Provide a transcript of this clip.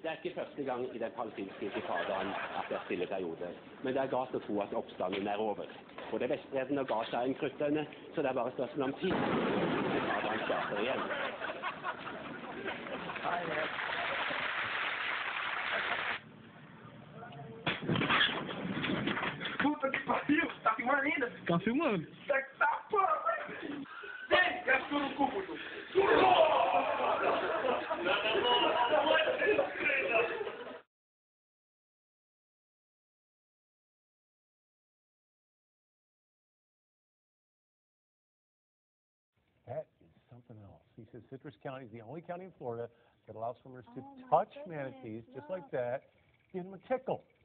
Det er ikke første gang i den palestinske intifadaen at det er stille perioder, men det er greit å tro at oppstanden er over. Både Vestbredden og Gaza er en kruttønne, så det er bare spørsmål om tid. Intifadaen starter igjen. Puta que pariu! Tá filmando ainda? Tá filmando. Tá porra! Vem! Gastou no cu, puto! That is something else. He says Citrus County is the only county in Florida that allows swimmers to touch manatees just like that, give them a tickle.